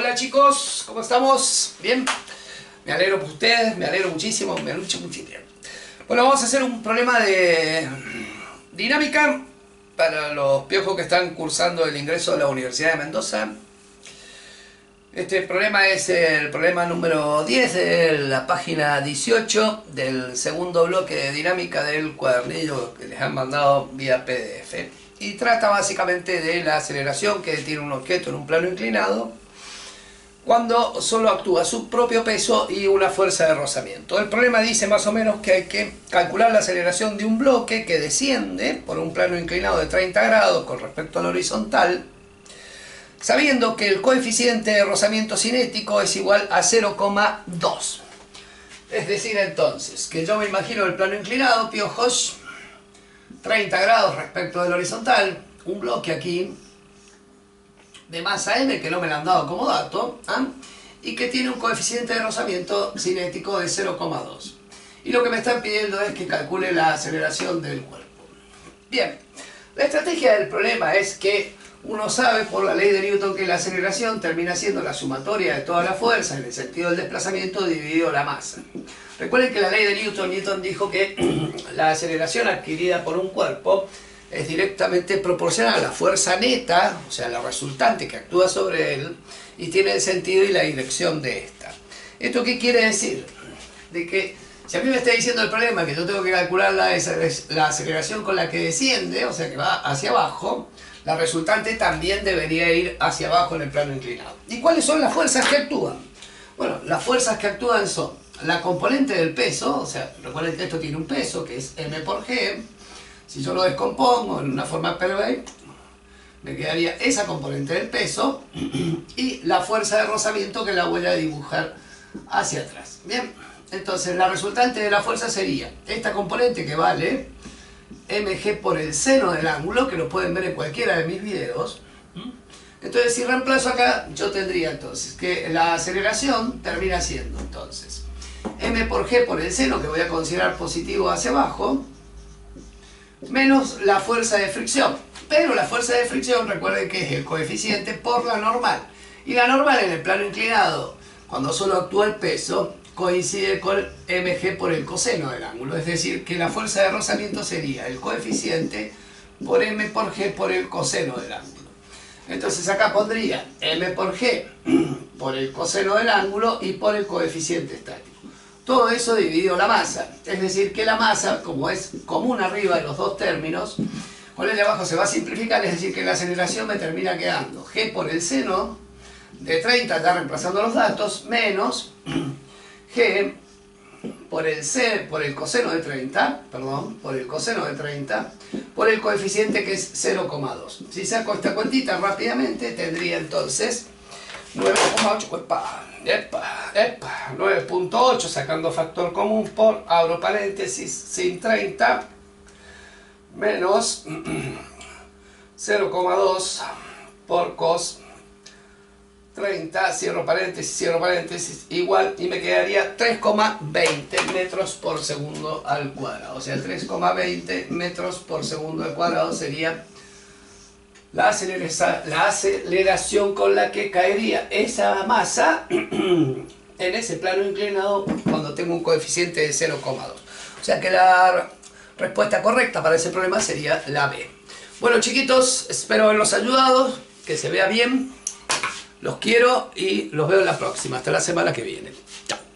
Hola chicos, ¿cómo estamos? ¿Bien? Me alegro por ustedes, me alegro muchísimo, me alegro muchísimo. Bueno, vamos a hacer un problema de dinámica para los piojos que están cursando el ingreso a la Universidad de Mendoza. Este problema es el problema número 10 de la página 18 del segundo bloque de dinámica del cuadernillo que les han mandado vía PDF. Y trata básicamente de la aceleración que tiene un objeto en un plano inclinado cuando solo actúa su propio peso y una fuerza de rozamiento. El problema dice más o menos que hay que calcular la aceleración de un bloque que desciende por un plano inclinado de 30 grados con respecto al horizontal, sabiendo que el coeficiente de rozamiento cinético es igual a 0,2. Es decir, entonces, que yo me imagino el plano inclinado, piojos, 30 grados respecto del horizontal, un bloque aquí de masa m, que no me lo han dado como dato, y que tiene un coeficiente de rozamiento cinético de 0,2. Y lo que me están pidiendo es que calcule la aceleración del cuerpo. Bien, la estrategia del problema es que uno sabe por la ley de Newton que la aceleración termina siendo la sumatoria de toda la fuerza en el sentido del desplazamiento dividido la masa. Recuerden que la ley de Newton dijo que la aceleración adquirida por un cuerpo es directamente proporcional a la fuerza neta, o sea, la resultante que actúa sobre él, y tiene el sentido y la dirección de esta. ¿Esto qué quiere decir? De que si a mí me está diciendo el problema que yo tengo que calcular la aceleración con la que desciende, o sea que va hacia abajo, la resultante también debería ir hacia abajo en el plano inclinado. ¿Y cuáles son las fuerzas que actúan? Bueno, las fuerzas que actúan son la componente del peso, o sea, recuerden que esto tiene un peso que es m por g. Si yo lo descompongo en una forma PV, me quedaría esa componente del peso y la fuerza de rozamiento que la voy a dibujar hacia atrás. Bien, entonces la resultante de la fuerza sería esta componente que vale mg por el seno del ángulo, que lo pueden ver en cualquiera de mis videos. Entonces si reemplazo acá, yo tendría entonces que la aceleración termina siendo entonces m por g por el seno, que voy a considerar positivo hacia abajo, menos la fuerza de fricción. Pero la fuerza de fricción, recuerden que es el coeficiente por la normal. Y la normal en el plano inclinado, cuando solo actúa el peso, coincide con mg por el coseno del ángulo. Es decir, que la fuerza de rozamiento sería el coeficiente por m por g por el coseno del ángulo. Entonces acá pondría m por g por el coseno del ángulo y por el coeficiente estático. Todo eso dividido la masa, es decir que la masa, como es común arriba de los dos términos, con el de abajo se va a simplificar, es decir que la aceleración me termina quedando g por el seno de 30, ya reemplazando los datos, menos g por el coseno de 30, por el coeficiente que es 0,2. Si saco esta cuentita rápidamente, tendría entonces 9,8, 9.8 sacando factor común por, abro paréntesis, sin 30, menos 0,2 por cos 30, cierro paréntesis, igual, y me quedaría 3,20 metros por segundo al cuadrado. O sea, 3,20 metros por segundo al cuadrado sería la aceleración con la que caería esa masa en ese plano inclinado cuando tengo un coeficiente de 0,2. O sea que la respuesta correcta para ese problema sería la B. Bueno chiquitos, espero haberlos ayudado, que se vea bien, los quiero y los veo en la próxima. Hasta la semana que viene. Chao.